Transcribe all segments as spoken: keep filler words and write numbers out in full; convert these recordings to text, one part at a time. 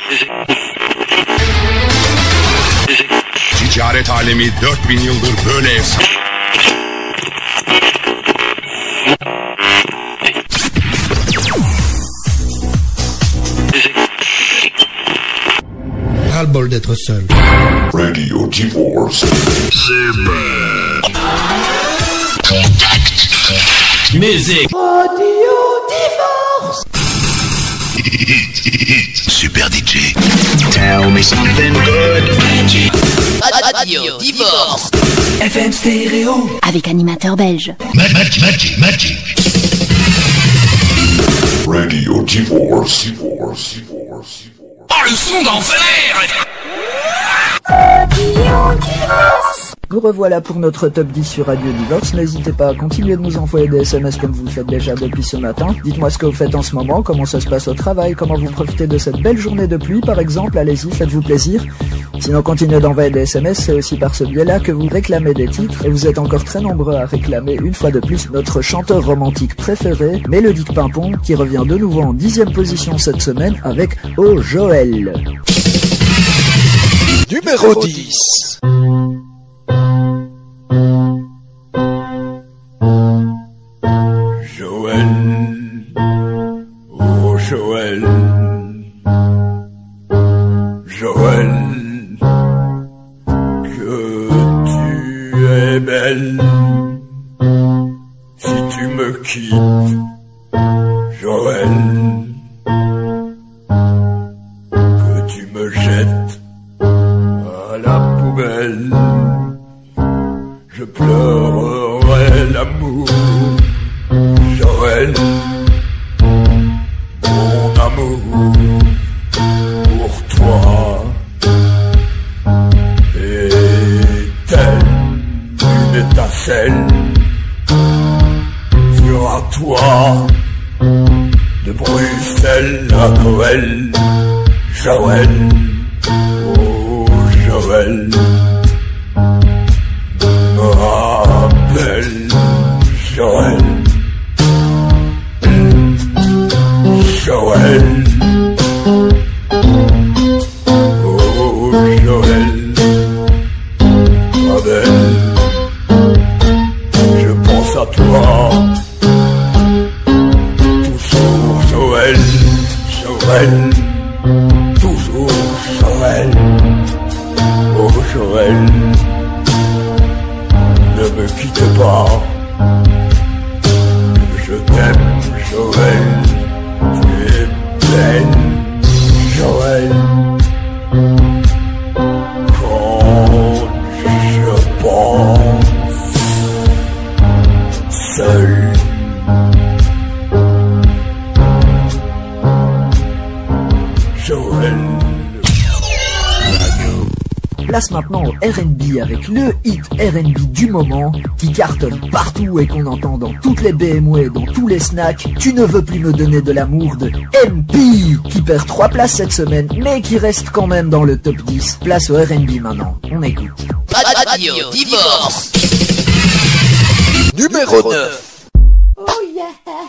Ticaret alemi dört bin yıldır böyle efsane. Ras-le-bol d'être seul. Radio Divorce. Musique. Radio Divorce. Super D J. Tell me something good. Radio Divorce. F M stéréo. Avec animateur belge. Magic, magic, magic. Radio Divorce. Divorce. Divorce. Oh, le son d'enfer! Nous revoilà pour notre top dix sur Radio Divorce. N'hésitez pas à continuer de nous envoyer des S M S comme vous le faites déjà depuis ce matin. Dites-moi ce que vous faites en ce moment, comment ça se passe au travail, comment vous profitez de cette belle journée de pluie par exemple. Allez-y, faites-vous plaisir. Sinon, continuez d'envoyer des S M S, c'est aussi par ce biais-là que vous réclamez des titres. Et vous êtes encore très nombreux à réclamer une fois de plus notre chanteur romantique préféré, Mélodique Pimpon, qui revient de nouveau en dixième position cette semaine avec Oh Joël. Numéro dix. Joël, oh Joël, Joël, que tu es belle. Si tu me quittes, Joël, que tu me jettes à la poubelle, je pleurerai l'amour. Joël, mon amour, pour toi est telle une étincelle sur un toit de Bruxelles à Noël. Joël, oh Joël, me rappelle Joël. Joël, oh Joël, ma belle, je pense à toi, toujours Joël, Joël, toujours Joël, oh Joël, ne me quitte pas, je t'aime Joël. Tu es pleine, Joël, quand je pense seul. Joël. Place maintenant au R and B avec le hit R and B du moment qui cartonne partout et qu'on entend dans toutes les B M W et dans tous les snacks. Tu ne veux plus me donner de l'amour de M P qui perd trois places cette semaine mais qui reste quand même dans le top dix. Place au R and B maintenant, on écoute. Radio Divorce. Numéro neuf. Oh yeah.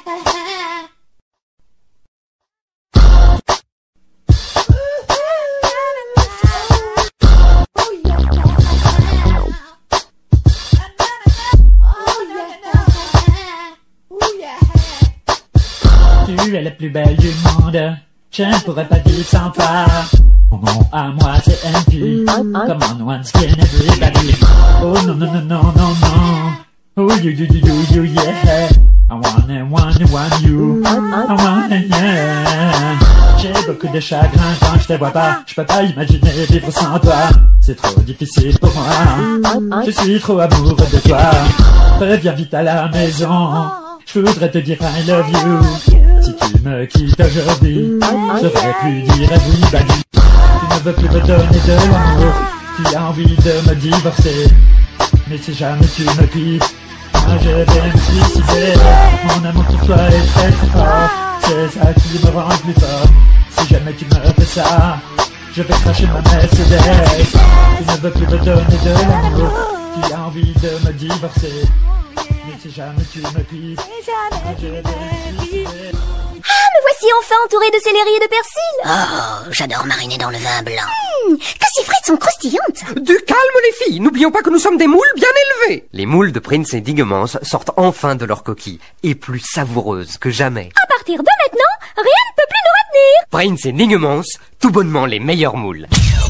Tu es la plus belle du monde, je ne pourrais pas vivre sans toi. Mon nom à moi c'est M P, come on one skin everybody. Oh non non non non non non, oh you you you you you yeah. I wanna wanna want you, I wanna yeah. J'ai beaucoup de chagrin quand je te vois pas, je peux pas imaginer vivre sans toi. C'est trop difficile pour moi, je suis trop amoureux de toi. Reviens vite à la maison, je voudrais te dire I love you. Si tu me quittes aujourd'hui, j'aurais pu dire everybody. Tu ne veux plus me donner de l'amour, tu as envie de me divorcer. Mais si jamais tu me quittes, moi je vais me suicider. Mon amour pour toi est très très fort, c'est ça qui me rend plus fort. Si jamais tu me fais ça, je vais cracher ma Mercedes. Tu ne veux plus me donner de l'amour, tu as envie de me divorcer. Mais si jamais tu me quittes, je vais te quitter. Ah, me voici enfin entourée de céleri et de persil. Oh, j'adore mariner dans le vin blanc. Mmh, que ces frites sont croustillantes. Du calme les filles, n'oublions pas que nous sommes des moules bien élevés. Les moules de Prince et Dingemans sortent enfin de leur coquille, et plus savoureuses que jamais. À partir de maintenant, rien ne peut plus nous retenir. Prince et Dingemans, tout bonnement les meilleurs moules.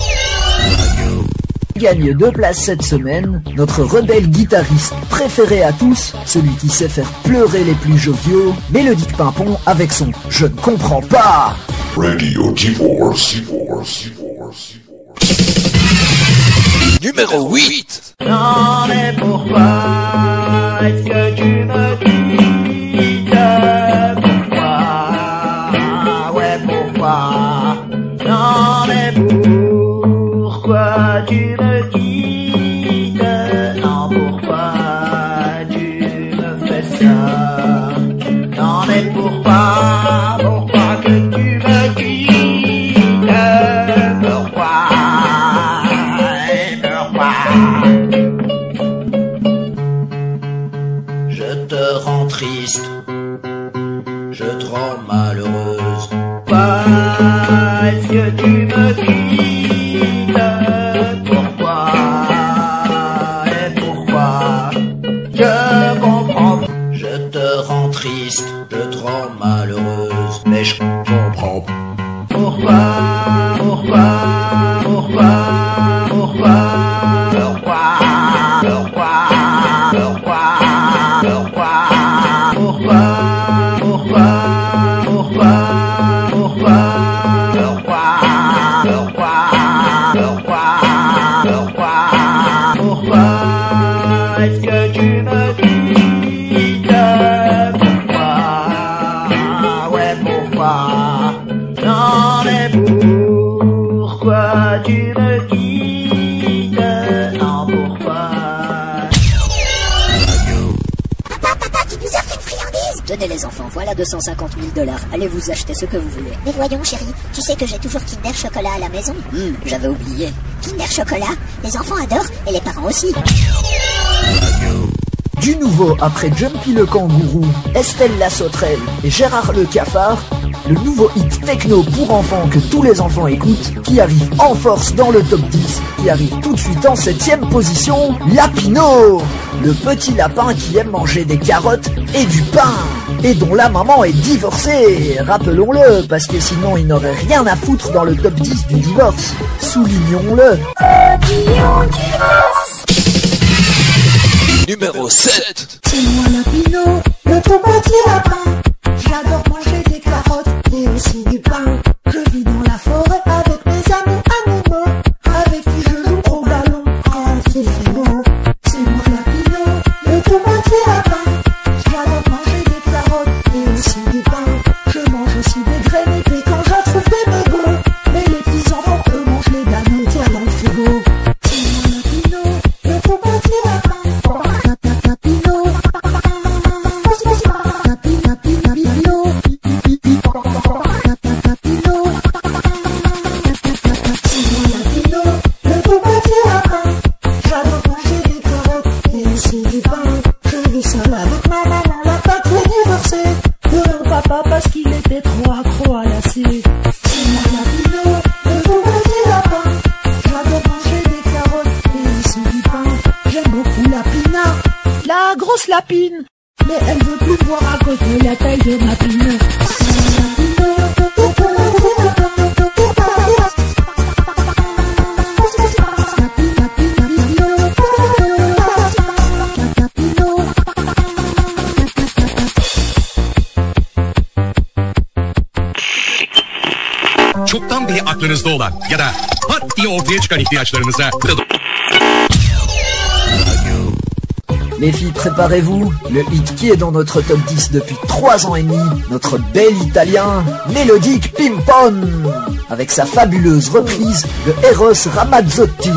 Gagne deux places cette semaine, notre rebelle guitariste préféré à tous, celui qui sait faire pleurer les plus joviaux, Mélodique Pimpon avec son « Je ne comprends pas ». Radio Divorce. Numéro huit. Non mais pourquoi est-ce que tu me quittes? Pourquoi? Ouais pourquoi? Non mais pourquoi tu me quittes? Non pourquoi tu me fais ça? Non mais pourquoi? Pourquoi que tu me quittes? Pourquoi? Je te rends triste, je te rends malheureuse. Pourquoi est-ce que tu me quittes? Pourquoi? Et pourquoi? Je comprends. Je te rends triste, je te rends malheureuse. Mais je comprends. Pourquoi? Pourquoi? Pourquoi? Pourquoi? Tenez les enfants, voilà deux cent cinquante mille dollars. Allez vous acheter ce que vous voulez. Mais voyons chérie, tu sais que j'ai toujours Kinder Chocolat à la maison. Hum, j'avais oublié. Kinder Chocolat, les enfants adorent et les parents aussi. Du nouveau après Jumpy le kangourou, Estelle la sauterelle et Gérard le cafard, le nouveau hit techno pour enfants que tous les enfants écoutent, qui arrive en force dans le top dix, qui arrive tout de suite en septième position, Lapino, le petit lapin qui aime manger des carottes et du pain, et dont la maman est divorcée, rappelons-le, parce que sinon il n'aurait rien à foutre dans le top dix du divorce, soulignons-le. Numéro sept. C'est moi Lapino, le tout petit lapin. J'adore manger des carottes et aussi du pain. Je vis dans la forêt avec mes amis animaux, avec qui je joue au ballon quand il fait beau. C'est moi Lapino, le tout petit lapin. J'adore manger des carottes et aussi du pain. Je mange aussi des graines et quand j'en trouve des mégots. Mais les petits enfants eux mangent les bananes qu'il y a dans le frigo. C'est moi Lapino, le tout petit lapin. Parce qu'il était trop accro à la C. C'est moi Lapino, le tout petit lapin. J'adore manger des carottes et aussi du pain. J'aime beaucoup Lapina, la grosse lapine. Mais elle veut plus voir à côté la taille de ma pine. Çoktan beri aklınızda olan ya da pat diye ortaya çıkan ihtiyaçlarınıza... Les filles, préparez-vous, le hit qui est dans notre top dix depuis trois ans et demi, notre bel italien, Mélodique Pimpon, avec sa fabuleuse reprise de Eros Ramazzotti.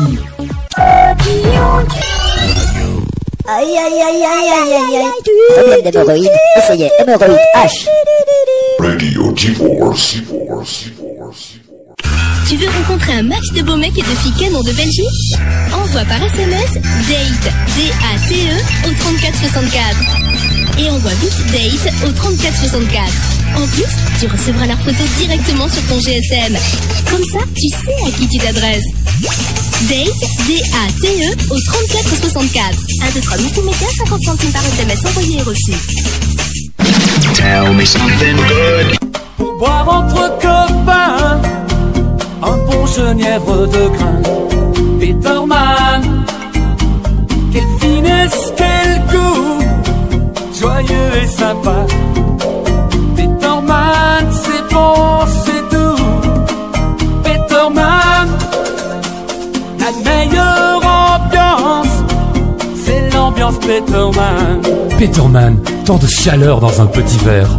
Aïe aïe aïe aïe aïe aïe aïe. Problème d'hémorroïdes, essayez hémorroïde H. Radio Divorce. Tu veux rencontrer un max de beaux mecs et de filles canons de Belgique? Envoie par S M S DATE, D A T E, au trente-quatre soixante-quatre. Et envoie vite DATE au trente-quatre soixante-quatre. En plus, tu recevras leur photo directement sur ton G S M. Comme ça, tu sais à qui tu t'adresses. DATE, D A T E, au trente-quatre soixante-quatre. un, deux, trois multimédia, cinquante centimes par S M S envoyé et reçu. Tell me something good. Pour boire entre copains, un bon genièvre de grain. Peterman, quelle finesse, quel goût, joyeux et sympa. Peterman, c'est bon, c'est doux. Peterman, la meilleure ambiance, c'est l'ambiance Peterman. Peterman, tant de chaleur dans un petit verre.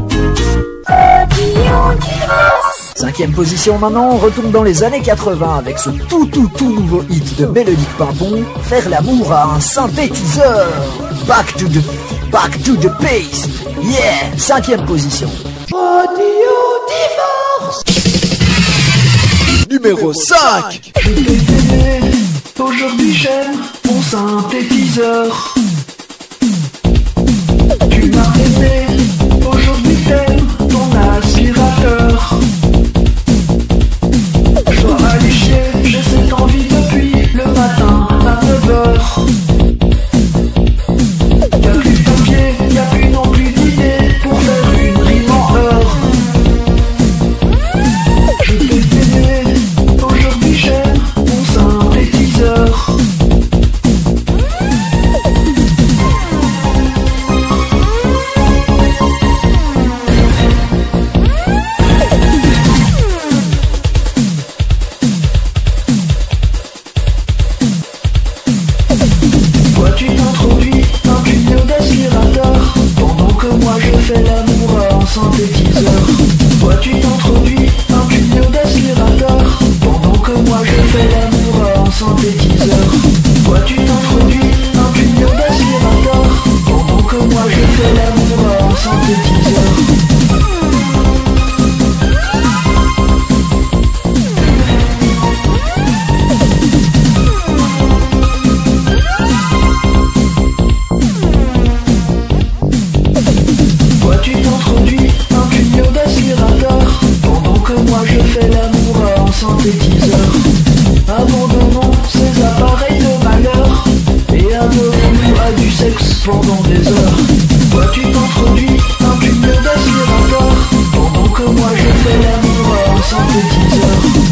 Cinquième position maintenant, on retourne dans les années quatre-vingts avec ce tout tout tout nouveau hit de Mélodique Pimpon, Faire l'amour à un synthétiseur. Back to the, back to the pace. Yeah, cinquième position. Radio Divorce. Numéro cinq. Je t'ai aimé, aujourd'hui j'aime mon synthétiseur. Tu m'as aimé, aujourd'hui t'aimes ton aspirateur. Je dois aller chier, j'ai cette envie depuis le matin à neuf heures. Y'a plus de papier, y'a plus non plus d'idées pour faire une rime en heure. Je t'ai aimé, aujourd'hui j'aime mon synthétiseur. Synthétiseur. Toi tu t'introduis un tuyau d'aspirateur pendant que moi je fais l'amour en synthétiseur. Toi tu t'introduis un tuyau d'aspirateur pendant que moi je fais l'amour en synthétiseur. Synthétiseur. Abandonnons ces appareils de malheur et adonnons-nous à du sexe pendant des heures. Toi tu t'introduis un tuyau d'aspirateur pendant que moi je fais l'amour à un synthétiseur.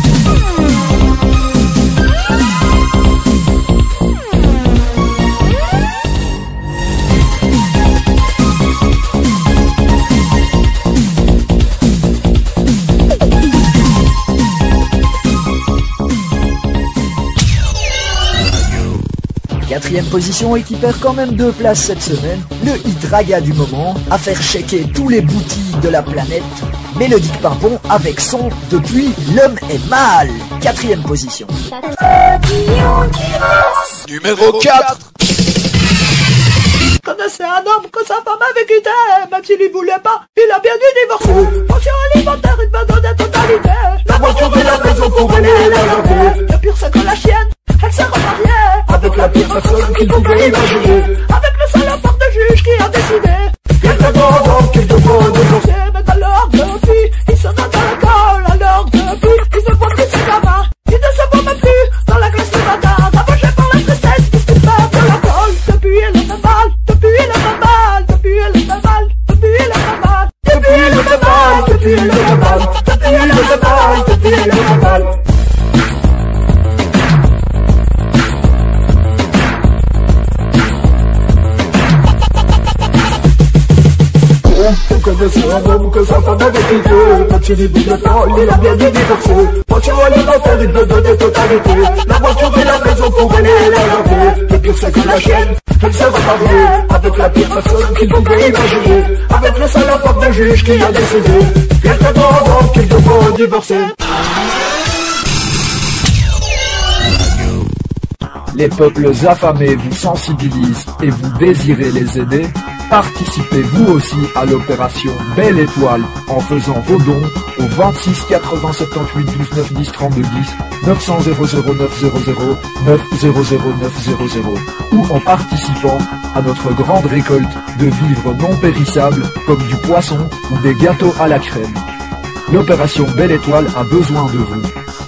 Quatrième position et qui perd quand même deux places cette semaine, le hit raga du moment, à faire shaker tous les boutiques de la planète, Mélodique Pimpon avec son Depuis l'homme est mal. Quatrième position. Numéro quatre. Connaissez un homme que sa femme avait quitté, même s'il y voulait pas, il a bien dû divorcer. Pension alimentaire, il me donnait totalité. La voiture de la maison pour aller la laver. Le pire c'est que la chienne, elle s'est remariée avec la pire personne qu'il pouvait imaginer. Avec le salopard de juge qui a décidé quelques temps avant qu'il devrait divorcer. Mais alors depuis, il se note à l'école. Alors depuis, il ne voit plus ses gamins. Il ne se voit même plus dans la classe du matin. Ravagé par la tristesse, qu'est-ce qu'il fait de la colle. Depuis il est mal, depuis il est mal, depuis il est mal, depuis il est mal, depuis il est mal, depuis il est mal, depuis il est mal, depuis il est mal. On connaissait un homme que sa femme avait quitté, même s'il y voulait pas, il a bien dû divorcer. Pension alimentaire, il me donnait totalité. La voiture et la maison pour aller la laver. Le pire c'est que la chienne, elle s'est remariée avec la pire personne qu'il pouvait imaginer. Avec le salopard de juge qui a décidé quelques temps avant qu'il devrait divorcer. Les peuples affamés vous sensibilisent et vous désirez les aider. Participez vous aussi à l'opération Belle Étoile en faisant vos dons au vingt-six quatre-vingts soixante-dix-huit douze neuf dix trente-deux dix neuf cents zéro zéro neuf zéro zéro neuf zéro zéro neuf zéro zéro ou en participant à notre grande récolte de vivres non périssables comme du poisson ou des gâteaux à la crème. L'opération Belle Étoile a besoin de vous.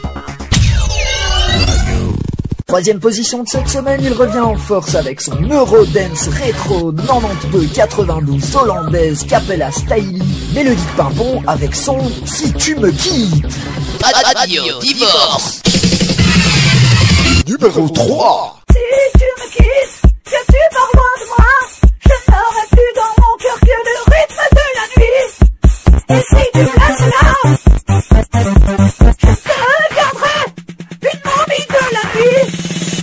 Troisième position de cette semaine, il revient en force avec son Eurodance rétro quatre-vingt-douze quatre-vingt-douze hollandaise Capella Stylie, Mélodie de Pimpon avec son Si tu me quittes. Radio Divorce. Numéro trois. Si tu me quittes, que tu pars loin de moi, je n'aurai plus dans mon cœur que le rythme de la nuit. Et si tu me laisses là, je te garderai une momie de la nuit.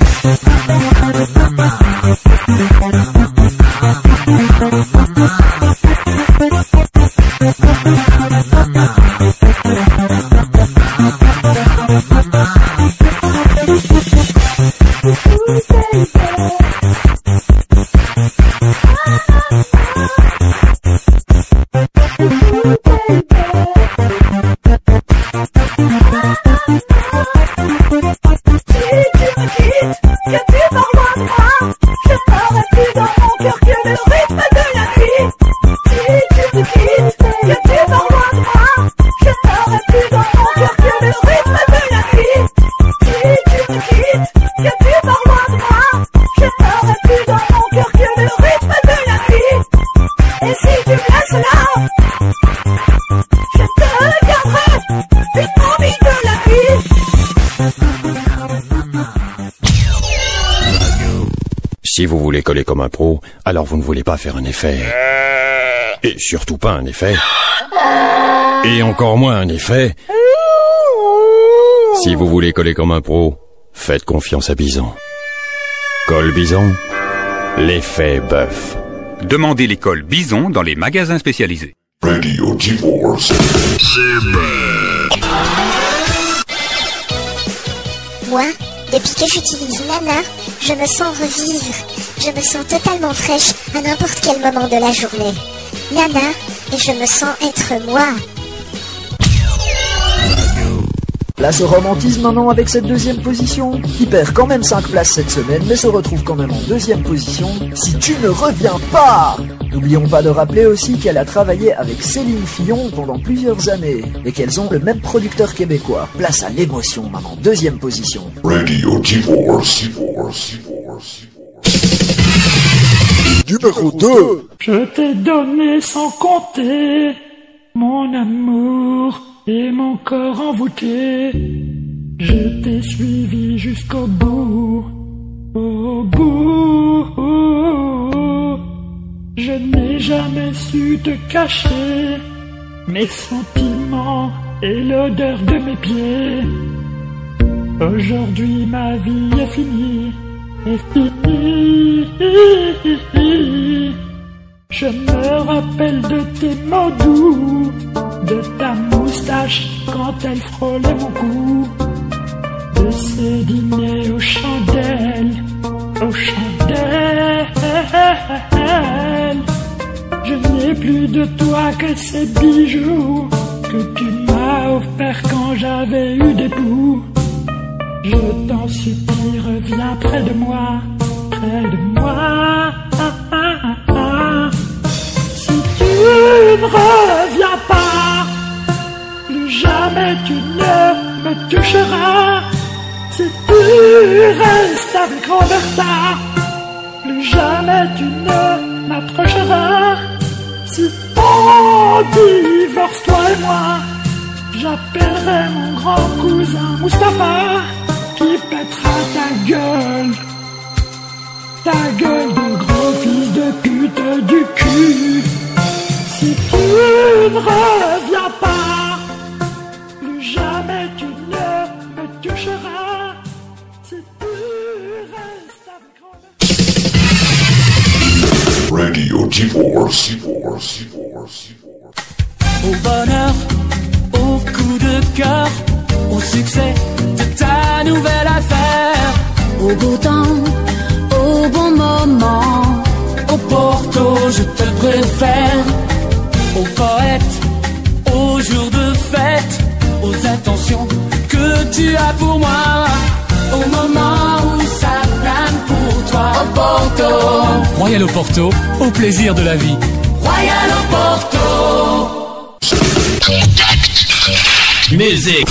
Si vous voulez coller comme un pro, alors vous ne voulez pas faire un effet. Et surtout pas un effet. Et encore moins un effet. Si vous voulez coller comme un pro, faites confiance à Bison. Colle Bison, l'effet bœuf. Demandez les cols Bison dans les magasins spécialisés. Radio Divorce. Moi, depuis que j'utilise Nana, je me sens revivre. Je me sens totalement fraîche à n'importe quel moment de la journée. Nana, et je me sens être moi. Place au romantisme maintenant avec cette deuxième position, qui perd quand même cinq places cette semaine, mais se retrouve quand même en deuxième position, Si tu ne reviens pas. N'oublions pas de rappeler aussi qu'elle a travaillé avec Céline Fillon pendant plusieurs années, et qu'elles ont le même producteur québécois. Place à l'émotion maintenant, deuxième position. Radio Divorce. Divorce. Divorce. Numéro deux. Je t'ai donné sans compter mon amour et mon corps envoûté. Je t'ai suivi jusqu'au bout, au bout. Je n'ai jamais su te cacher mes sentiments et l'odeur de mes pieds. Aujourd'hui ma vie est finie, est finie. Je me rappelle de tes mots doux, de ta moustache quand elle frôlait mon cou, de ces dîners aux chandelles, aux chandelles. Je n'ai plus de toi que ces bijoux que tu m'as offerts quand j'avais eu des poux. Je t'en supplie, reviens près de moi, près de moi. Si tu ne reviens pas, plus jamais tu ne me toucheras. Si tu restes avec Roberta, plus jamais tu ne m'approcheras. Si on divorce toi et moi, j'appellerai mon grand cousin Mustapha, qui pètera ta gueule, ta gueule de gros fils de pute du cul. Si tu ne reviens pas, plus jamais tu ne me toucheras. Si tu restes avec Roberta. Radio Divorce. Divorce. Divorce. Au bonheur, au coup de cœur, au succès de ta nouvelle affaire. Au beau temps, au bon moment, au Porto, je te préfère. Au poète, au jour de fête, l'affection que tu as pour moi. Au moment où ça plane pour toi. Oporto. Royal Oporto, au plaisir de la vie. Royal Oporto. Musique.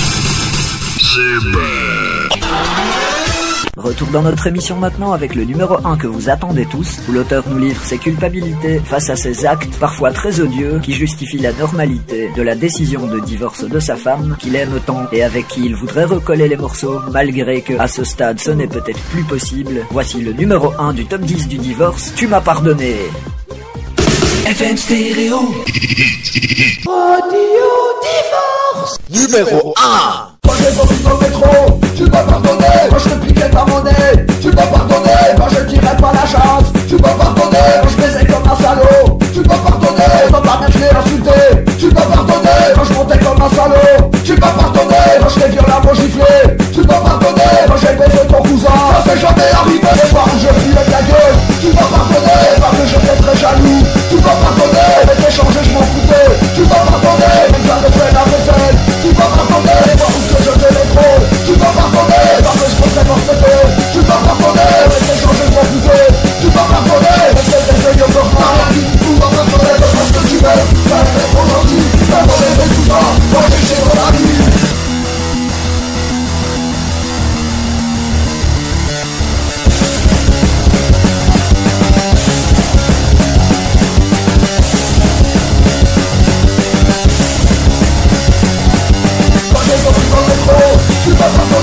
Retour dans notre émission maintenant avec le numéro un que vous attendez tous, où l'auteur nous livre ses culpabilités face à ses actes, parfois très odieux, qui justifient la normalité de la décision de divorce de sa femme, qu'il aime autant et avec qui il voudrait recoller les morceaux, malgré que, à ce stade, ce n'est peut-être plus possible. Voici le numéro un du top dix du divorce, Tu m'as pardonné. F M Stéréo. Radio Divorce. Numéro un. Quand j'ai vomi dans le métro, tu m'as pardonné. Quand je te piquais ta monnaie, tu m'as pardonné. Quand je tirais pas la chance, tu m'as pardonné. Quand je baisais comme un salaud, tu m'as pardonné. Quand ta mère je l'ai insulté, tu m'as pardonné. Quand je montais comme un salaud, tu m'as pardonné. Quand je t'ai violemment giflé, tu m'as pardonné. Quand j'ai baisé ton cousin, ça s'est jamais arrivé. Les fois où je filais ta gueule, tu m'as pardonné. Parce que j'étais très jaloux, tu m'as pardonné. Mais t'es changé, je m'en foutais, tu m'as pardonné. Même quand je fais la vaisselle, tu m'as pardonné. Les fois où je te les trop, tu m'as pardonné. Parce que je pensais m'en fêter, tu m'as pardonné. Mais t'es changé, je m'en foutais, tu m'as pardonné. Mais t'es des yeux de roi, tu m'as pardonné. Parce que tu m'aimes, t'as été trop gentil, t'as donné tout ça, moi j'ai chez dans la vie. Tu m'as pardonné.